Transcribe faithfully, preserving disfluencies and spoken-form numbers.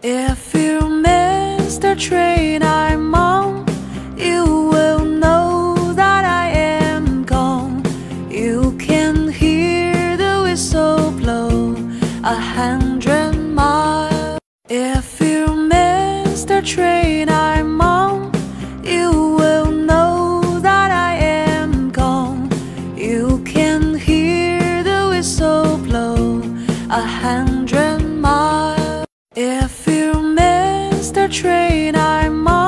If you miss the train I'm on, you will know that I am gone. You can hear the whistle blow a hundred miles. If you miss the train I'm on, you will know that I am gone. You can hear the whistle blow a hundred miles. If you miss the train I'm on,